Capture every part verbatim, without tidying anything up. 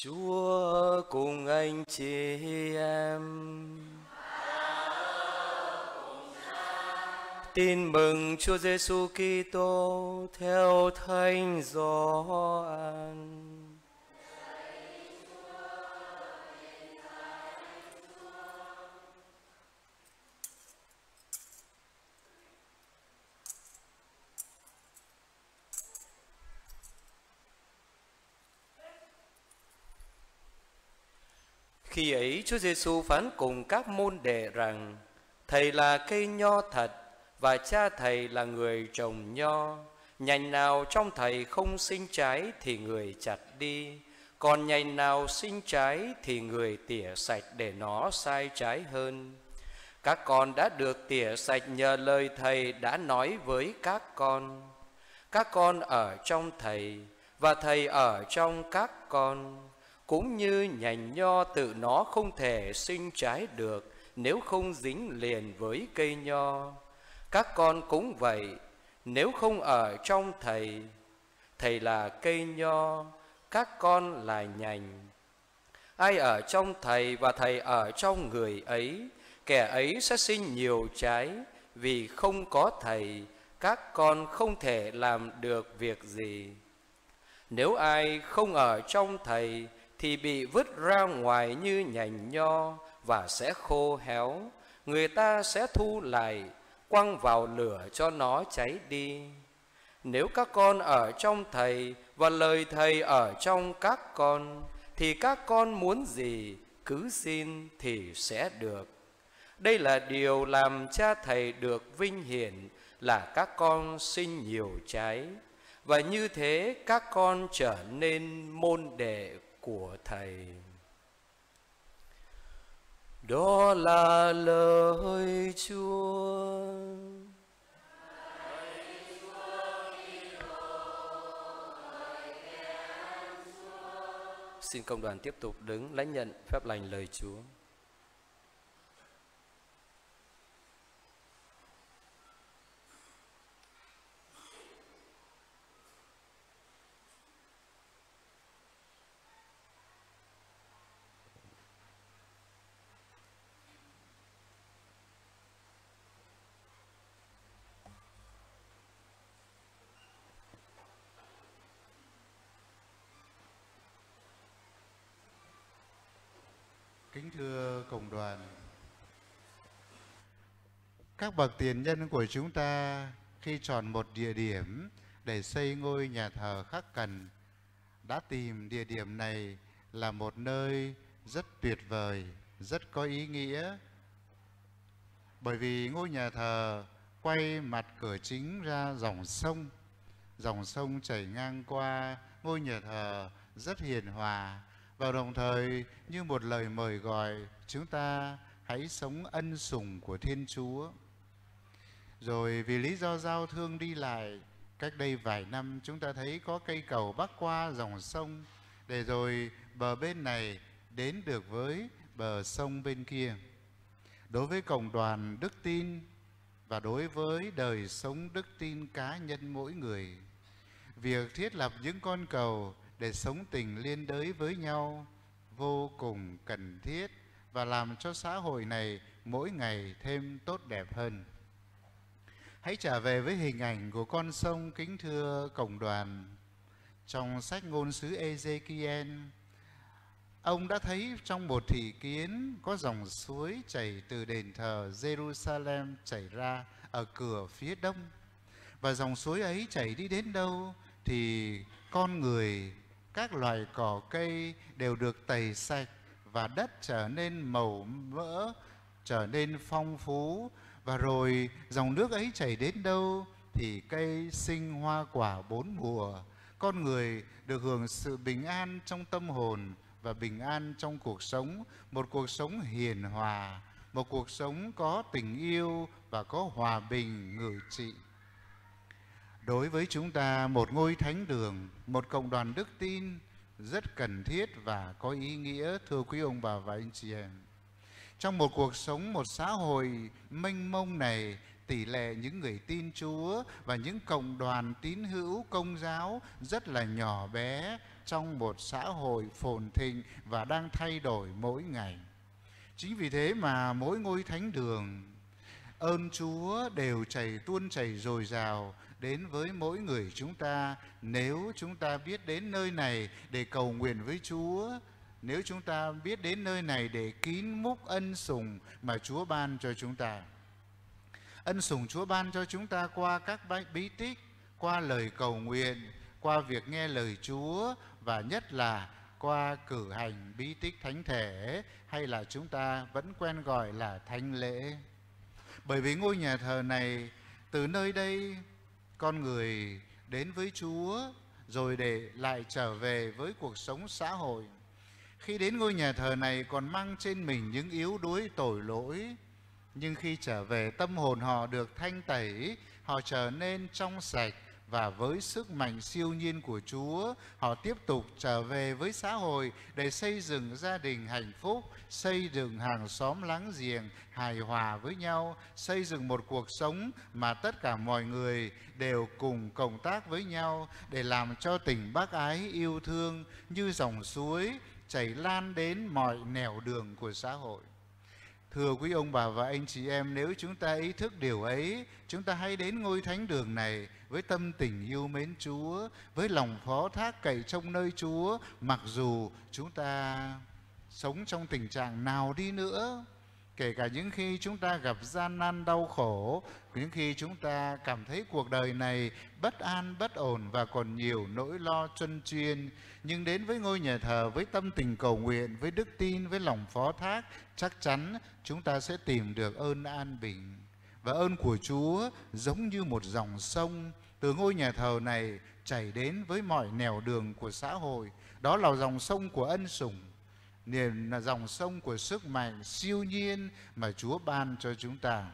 Chúa cùng anh chị em. Tin mừng Chúa Giêsu Kitô theo Thánh Gioan. Khi ấy Chúa Giêsu phán cùng các môn đệ rằng: Thầy là cây nho thật, và cha thầy là người trồng nho. Nhành nào trong thầy không sinh trái thì người chặt đi, còn nhành nào sinh trái thì người tỉa sạch để nó sai trái hơn. Các con đã được tỉa sạch nhờ lời thầy đã nói với các con. Các con ở trong thầy, và thầy ở trong các con. Cũng như nhành nho tự nó không thể sinh trái được nếu không dính liền với cây nho, các con cũng vậy, nếu không ở trong thầy. Thầy là cây nho, các con là nhành. Ai ở trong thầy và thầy ở trong người ấy, kẻ ấy sẽ sinh nhiều trái, vì không có thầy, các con không thể làm được việc gì. Nếu ai không ở trong thầy thì bị vứt ra ngoài như nhành nho và sẽ khô héo. Người ta sẽ thu lại, quăng vào lửa cho nó cháy đi. Nếu các con ở trong thầy và lời thầy ở trong các con, thì các con muốn gì cứ xin thì sẽ được. Đây là điều làm cha thầy được vinh hiển, là các con sinh nhiều trái, và như thế các con trở nên môn đệ của thầy. Đó là lời Chúa. Xin công đoàn tiếp tục đứng lãnh nhận phép lành lời Chúa. Kính thưa cộng đoàn, các bậc tiền nhân của chúng ta khi chọn một địa điểm để xây ngôi nhà thờ khắc cần đã tìm địa điểm này là một nơi rất tuyệt vời, rất có ý nghĩa. Bởi vì ngôi nhà thờ quay mặt cửa chính ra dòng sông, dòng sông chảy ngang qua ngôi nhà thờ rất hiền hòa, và đồng thời như một lời mời gọi chúng ta hãy sống ân sủng của Thiên Chúa. Rồi vì lý do giao thương đi lại, cách đây vài năm chúng ta thấy có cây cầu bắc qua dòng sông, để rồi bờ bên này đến được với bờ sông bên kia. Đối với cộng đoàn đức tin và đối với đời sống đức tin cá nhân mỗi người, việc thiết lập những con cầu để sống tình liên đới với nhau vô cùng cần thiết và làm cho xã hội này mỗi ngày thêm tốt đẹp hơn. Hãy trở về với hình ảnh của con sông, kính thưa cộng đoàn. Trong sách ngôn sứ Ê-dê-ki-en, ông đã thấy trong một thị kiến có dòng suối chảy từ đền thờ Jerusalem chảy ra ở cửa phía đông. Và dòng suối ấy chảy đi đến đâu thì con người, các loài cỏ cây đều được tẩy sạch và đất trở nên màu mỡ, trở nên phong phú. Và rồi dòng nước ấy chảy đến đâu thì cây sinh hoa quả bốn mùa. Con người được hưởng sự bình an trong tâm hồn và bình an trong cuộc sống, một cuộc sống hiền hòa, một cuộc sống có tình yêu và có hòa bình ngự trị. Đối với chúng ta, một ngôi thánh đường, một cộng đoàn đức tin rất cần thiết và có ý nghĩa, thưa quý ông bà và anh chị em. Trong một cuộc sống, một xã hội mênh mông này, tỷ lệ những người tin Chúa và những cộng đoàn tín hữu công giáo rất là nhỏ bé, trong một xã hội phồn thịnh và đang thay đổi mỗi ngày. Chính vì thế mà mỗi ngôi thánh đường, ơn Chúa đều chảy tuôn chảy dồi dào đến với mỗi người chúng ta, nếu chúng ta biết đến nơi này để cầu nguyện với Chúa, nếu chúng ta biết đến nơi này để kín múc ân sủng mà Chúa ban cho chúng ta. Ân sủng Chúa ban cho chúng ta qua các bí tích, qua lời cầu nguyện, qua việc nghe lời Chúa, và nhất là qua cử hành bí tích thánh thể, hay là chúng ta vẫn quen gọi là thánh lễ. Bởi vì ngôi nhà thờ này, từ nơi đây con người đến với Chúa rồi để lại trở về với cuộc sống xã hội. Khi đến ngôi nhà thờ này còn mang trên mình những yếu đuối tội lỗi, nhưng khi trở về tâm hồn họ được thanh tẩy, họ trở nên trong sạch, và với sức mạnh siêu nhiên của Chúa, họ tiếp tục trở về với xã hội để xây dựng gia đình hạnh phúc, xây dựng hàng xóm láng giềng hài hòa với nhau, xây dựng một cuộc sống mà tất cả mọi người đều cùng cộng tác với nhau để làm cho tình bác ái yêu thương như dòng suối chảy lan đến mọi nẻo đường của xã hội. Thưa quý ông bà và anh chị em, nếu chúng ta ý thức điều ấy, chúng ta hãy đến ngôi thánh đường này với tâm tình yêu mến Chúa, với lòng phó thác cậy trông nơi Chúa, mặc dù chúng ta sống trong tình trạng nào đi nữa, kể cả những khi chúng ta gặp gian nan đau khổ, những khi chúng ta cảm thấy cuộc đời này bất an, bất ổn và còn nhiều nỗi lo truân chuyên, nhưng đến với ngôi nhà thờ với tâm tình cầu nguyện, với đức tin, với lòng phó thác, chắc chắn chúng ta sẽ tìm được ơn an bình. Và ơn của Chúa giống như một dòng sông từ ngôi nhà thờ này chảy đến với mọi nẻo đường của xã hội. Đó là dòng sông của ân sủng, là dòng sông của sức mạnh siêu nhiên mà Chúa ban cho chúng ta.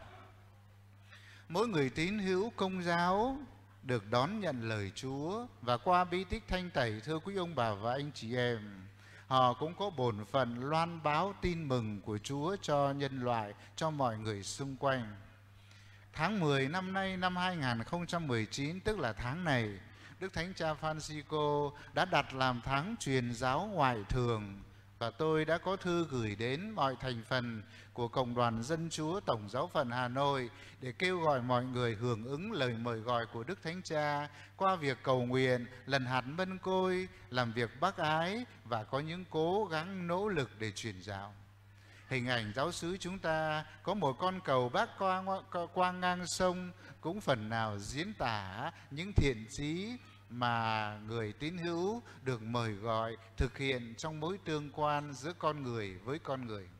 Mỗi người tín hữu Công giáo được đón nhận lời Chúa, và qua bí tích thanh tẩy, thưa quý ông bà và anh chị em, họ cũng có bổn phận loan báo tin mừng của Chúa cho nhân loại, cho mọi người xung quanh. Tháng mười năm nay, năm hai nghìn không trăm mười chín, tức là tháng này, Đức Thánh Cha Francisco đã đặt làm tháng truyền giáo ngoại thường, và tôi đã có thư gửi đến mọi thành phần của Cộng đoàn Dân Chúa Tổng giáo phận Hà Nội để kêu gọi mọi người hưởng ứng lời mời gọi của Đức Thánh Cha qua việc cầu nguyện, lần hạt mân côi, làm việc bác ái và có những cố gắng nỗ lực để truyền giáo. Hình ảnh giáo xứ chúng ta có một con cầu bắc qua, qua ngang sông cũng phần nào diễn tả những thiện chí mà người tín hữu được mời gọi thực hiện trong mối tương quan giữa con người với con người.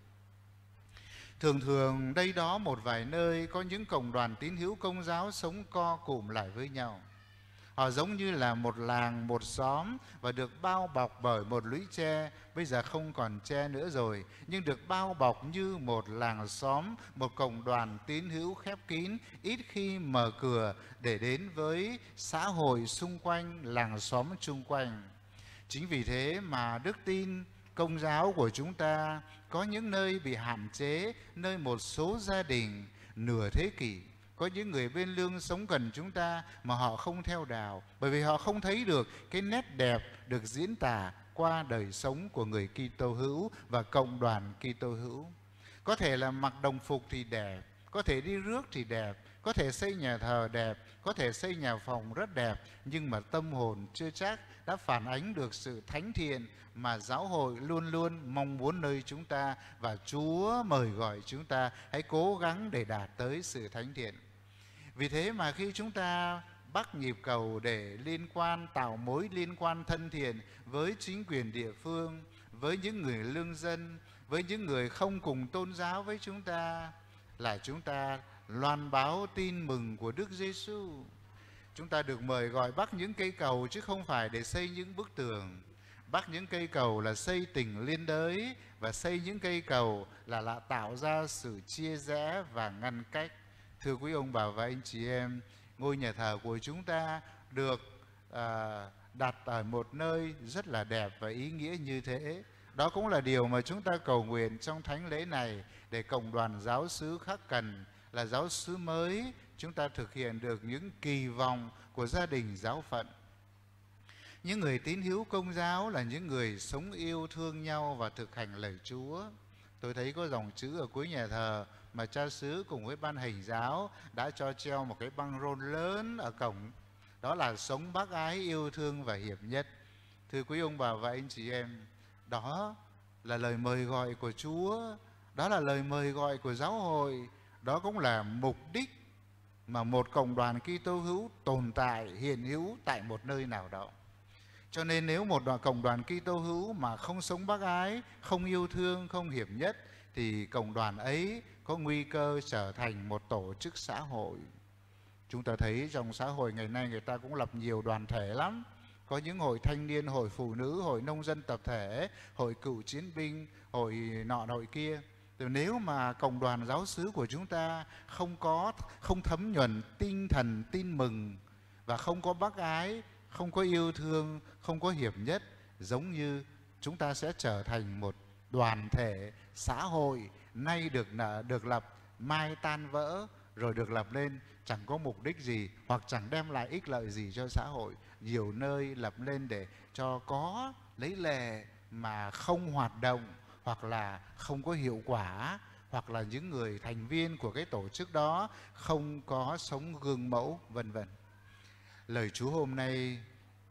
Thường thường đây đó một vài nơi có những cộng đoàn tín hữu Công giáo sống co cụm lại với nhau. Họ giống như là một làng, một xóm và được bao bọc bởi một lũy tre. Bây giờ không còn tre nữa rồi, nhưng được bao bọc như một làng xóm, một cộng đoàn tín hữu khép kín, ít khi mở cửa để đến với xã hội xung quanh, làng xóm chung quanh. Chính vì thế mà đức tin Công giáo của chúng ta có những nơi bị hạn chế, nơi một số gia đình nửa thế kỷ, có những người bên lương sống gần chúng ta mà họ không theo đạo, bởi vì họ không thấy được cái nét đẹp được diễn tả qua đời sống của người Kitô hữu và cộng đoàn Kitô hữu. Có thể là mặc đồng phục thì đẹp, có thể đi rước thì đẹp, có thể xây nhà thờ đẹp, có thể xây nhà phòng rất đẹp, nhưng mà tâm hồn chưa chắc đã phản ánh được sự thánh thiện mà giáo hội luôn luôn mong muốn nơi chúng ta, và Chúa mời gọi chúng ta hãy cố gắng để đạt tới sự thánh thiện. Vì thế mà khi chúng ta bắt nhịp cầu để liên quan, tạo mối liên quan thân thiện với chính quyền địa phương, với những người lương dân, với những người không cùng tôn giáo với chúng ta, là chúng ta loan báo tin mừng của Đức Giêsu. Chúng ta được mời gọi bắt những cây cầu chứ không phải để xây những bức tường. Bắt những cây cầu là xây tình liên đới, và xây những cây cầu là, là tạo ra sự chia rẽ và ngăn cách. Thưa quý ông bà và anh chị em, ngôi nhà thờ của chúng ta được à, đặt ở một nơi rất là đẹp và ý nghĩa như thế. Đó cũng là điều mà chúng ta cầu nguyện trong thánh lễ này, để cộng đoàn giáo xứ Khắc Cần là giáo xứ mới, chúng ta thực hiện được những kỳ vọng của gia đình giáo phận. Những người tín hữu Công giáo là những người sống yêu thương nhau và thực hành lời Chúa. Tôi thấy có dòng chữ ở cuối nhà thờ mà cha xứ cùng với ban hành giáo đã cho treo một cái băng rôn lớn ở cổng. Đó là sống bác ái, yêu thương và hiệp nhất. Thưa quý ông bà và anh chị em, đó là lời mời gọi của Chúa, đó là lời mời gọi của giáo hội, đó cũng là mục đích mà một cộng đoàn Kitô hữu tồn tại, hiện hữu tại một nơi nào đó. Cho nên nếu một đoàn cộng đoàn Kitô hữu mà không sống bác ái, không yêu thương, không hiệp nhất, thì cộng đoàn ấy có nguy cơ trở thành một tổ chức xã hội. Chúng ta thấy trong xã hội ngày nay người ta cũng lập nhiều đoàn thể lắm. Có những hội thanh niên, hội phụ nữ, hội nông dân tập thể, hội cựu chiến binh, hội nọ hội kia. Thì nếu mà cộng đoàn giáo xứ của chúng ta không có, không thấm nhuần tinh thần tin mừng và không có bác ái, không có yêu thương, không có hiệp nhất, giống như chúng ta sẽ trở thành một đoàn thể xã hội nay được được lập, mai tan vỡ, rồi được lập lên chẳng có mục đích gì hoặc chẳng đem lại ích lợi gì cho xã hội. Nhiều nơi lập lên để cho có lấy lệ mà không hoạt động, hoặc là không có hiệu quả, hoặc là những người thành viên của cái tổ chức đó không có sống gương mẫu, vân vân. Lời Chúa hôm nay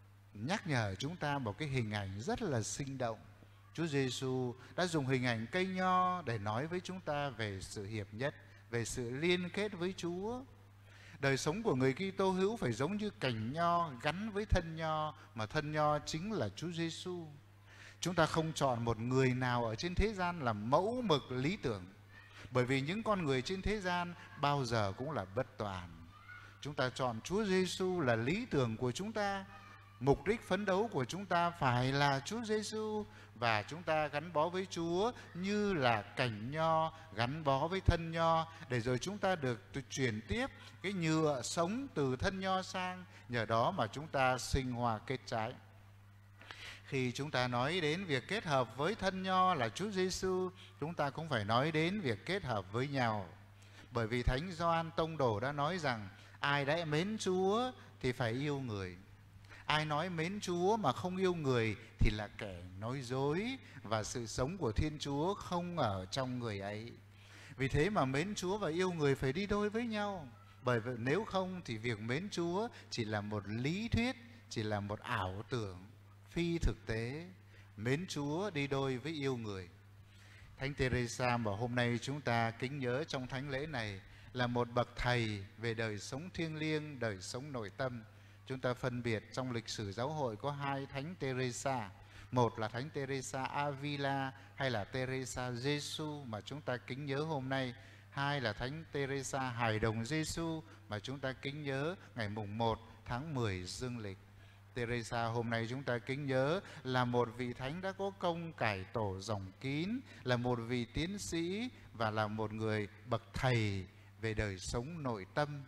nhắc nhở chúng ta một cái hình ảnh rất là sinh động. Chúa Giêsu đã dùng hình ảnh cây nho để nói với chúng ta về sự hiệp nhất, về sự liên kết với Chúa. Đời sống của người Kitô hữu phải giống như cành nho gắn với thân nho, mà thân nho chính là Chúa Giêsu. Chúng ta không chọn một người nào ở trên thế gian làm mẫu mực lý tưởng, bởi vì những con người trên thế gian bao giờ cũng là bất toàn. Chúng ta chọn Chúa Giêsu là lý tưởng của chúng ta. Mục đích phấn đấu của chúng ta phải là Chúa Giêsu, và chúng ta gắn bó với Chúa như là cành nho gắn bó với thân nho, để rồi chúng ta được truyền tiếp cái nhựa sống từ thân nho sang, nhờ đó mà chúng ta sinh hoa kết trái. Khi chúng ta nói đến việc kết hợp với thân nho là Chúa Giêsu, chúng ta cũng phải nói đến việc kết hợp với nhau. Bởi vì Thánh Gioan Tông Đồ đã nói rằng ai đã mến Chúa thì phải yêu người. Ai nói mến Chúa mà không yêu người thì là kẻ nói dối, và sự sống của Thiên Chúa không ở trong người ấy. Vì thế mà mến Chúa và yêu người phải đi đôi với nhau. Bởi vì nếu không thì việc mến Chúa chỉ là một lý thuyết, chỉ là một ảo tưởng phi thực tế. Mến Chúa đi đôi với yêu người. Thánh Teresa mà hôm nay chúng ta kính nhớ trong thánh lễ này là một bậc thầy về đời sống thiêng liêng, đời sống nội tâm. Chúng ta phân biệt trong lịch sử giáo hội có hai Thánh Teresa. Một là Thánh Teresa Avila hay là Teresa Giêsu mà chúng ta kính nhớ hôm nay. Hai là Thánh Teresa Hài Đồng Giêsu mà chúng ta kính nhớ ngày mùng một tháng mười dương lịch. Teresa hôm nay chúng ta kính nhớ là một vị thánh đã có công cải tổ dòng kín, là một vị tiến sĩ và là một người bậc thầy về đời sống nội tâm.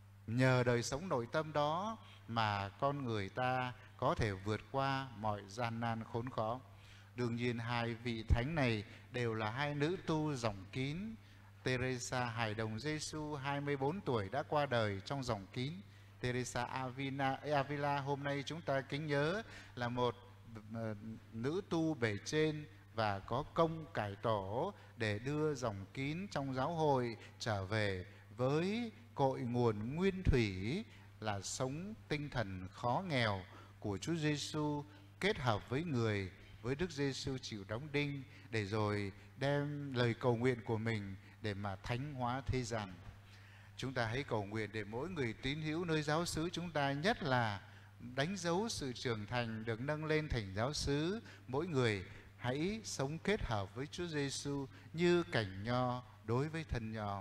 Nhờ đời sống nội tâm đó mà con người ta có thể vượt qua mọi gian nan khốn khó. Đương nhiên hai vị thánh này đều là hai nữ tu dòng kín. Teresa Hài Đồng Giêsu hai mươi bốn tuổi đã qua đời trong dòng kín. Teresa Avila, Avila hôm nay chúng ta kính nhớ là một uh, nữ tu bề trên và có công cải tổ để đưa dòng kín trong giáo hội trở về với cội nguồn nguyên thủy là sống tinh thần khó nghèo của Chúa Giêsu, kết hợp với người, với Đức Giêsu chịu đóng đinh, để rồi đem lời cầu nguyện của mình để mà thánh hóa thế gian. Chúng ta hãy cầu nguyện để mỗi người tín hữu nơi giáo xứ chúng ta, nhất là đánh dấu sự trưởng thành được nâng lên thành giáo xứ, mỗi người hãy sống kết hợp với Chúa Giêsu như cành nho đối với thân nho.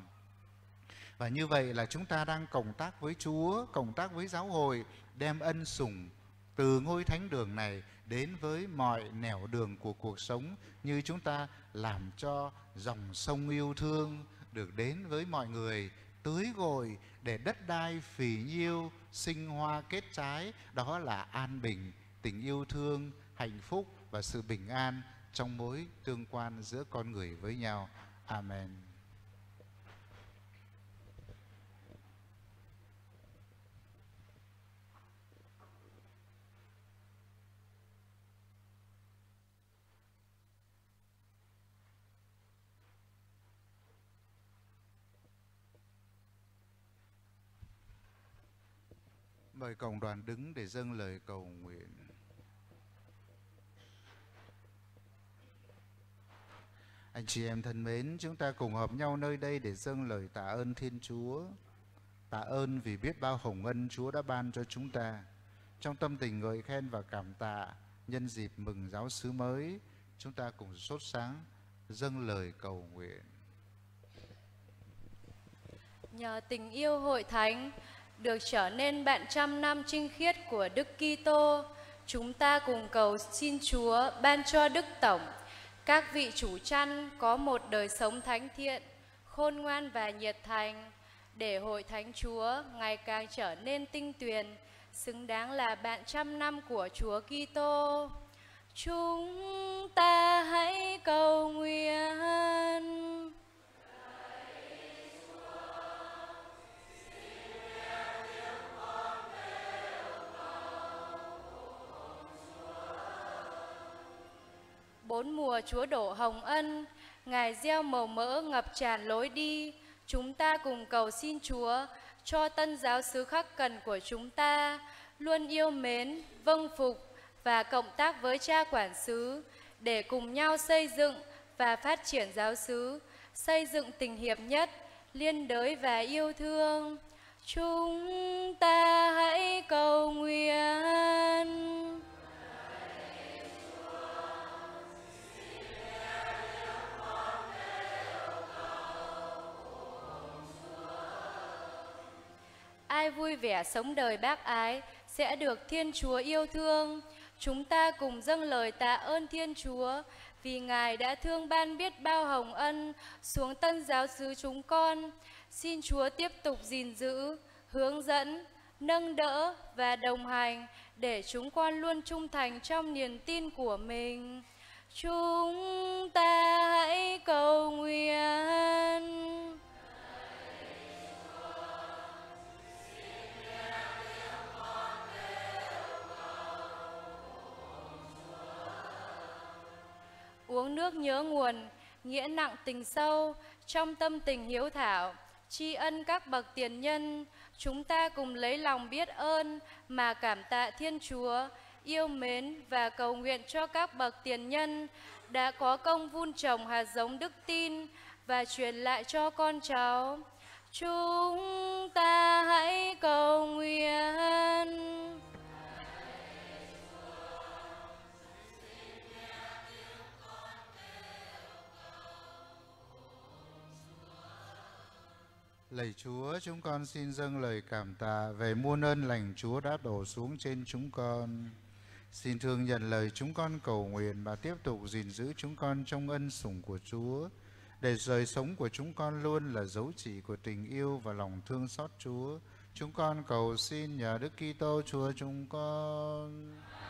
Và như vậy là chúng ta đang cộng tác với Chúa, cộng tác với giáo hội, đem ân sủng từ ngôi thánh đường này đến với mọi nẻo đường của cuộc sống, như chúng ta làm cho dòng sông yêu thương được đến với mọi người, tưới gội để đất đai phì nhiêu, sinh hoa kết trái. Đó là an bình, tình yêu thương, hạnh phúc và sự bình an trong mối tương quan giữa con người với nhau. Amen. Mời cộng đoàn đứng để dâng lời cầu nguyện. Anh chị em thân mến, chúng ta cùng hợp nhau nơi đây để dâng lời tạ ơn Thiên Chúa. Tạ ơn vì biết bao hồng ân Chúa đã ban cho chúng ta. Trong tâm tình ngợi khen và cảm tạ, nhân dịp mừng giáo xứ mới, chúng ta cùng sốt sáng dâng lời cầu nguyện. Nhờ tình yêu hội thánh được trở nên bạn trăm năm trinh khiết của Đức Kitô, chúng ta cùng cầu xin Chúa ban cho Đức Tổng, các vị chủ chăn có một đời sống thánh thiện, khôn ngoan và nhiệt thành, để hội thánh Chúa ngày càng trở nên tinh tuyền, xứng đáng là bạn trăm năm của Chúa Kitô. Chúng ta hãy cầu nguyện. Bốn mùa Chúa đổ hồng ân, Ngài gieo màu mỡ ngập tràn lối đi. Chúng ta cùng cầu xin Chúa cho tân giáo xứ khắc cần của chúng ta luôn yêu mến, vâng phục và cộng tác với cha quản xứ để cùng nhau xây dựng và phát triển giáo xứ, xây dựng tình hiệp nhất, liên đới và yêu thương. Chúng ta hãy cầu nguyện. Ai vui vẻ sống đời bác ái sẽ được Thiên Chúa yêu thương. Chúng ta cùng dâng lời tạ ơn Thiên Chúa vì Ngài đã thương ban biết bao hồng ân xuống tân giáo xứ chúng con. Xin Chúa tiếp tục gìn giữ, hướng dẫn, nâng đỡ và đồng hành để chúng con luôn trung thành trong niềm tin của mình. Chúng ta hãy cầu nguyện. Uống nước nhớ nguồn, nghĩa nặng tình sâu, trong tâm tình hiếu thảo, tri ân các bậc tiền nhân, chúng ta cùng lấy lòng biết ơn mà cảm tạ Thiên Chúa, yêu mến và cầu nguyện cho các bậc tiền nhân đã có công vun trồng hạt giống đức tin và truyền lại cho con cháu. Chúng ta hãy cầu nguyện. Lạy Chúa, chúng con xin dâng lời cảm tạ về muôn ơn lành Chúa đã đổ xuống trên chúng con. Xin thương nhận lời chúng con cầu nguyện và tiếp tục gìn giữ chúng con trong ân sủng của Chúa, để đời sống của chúng con luôn là dấu chỉ của tình yêu và lòng thương xót Chúa. Chúng con cầu xin nhờ Đức Kitô Chúa chúng con.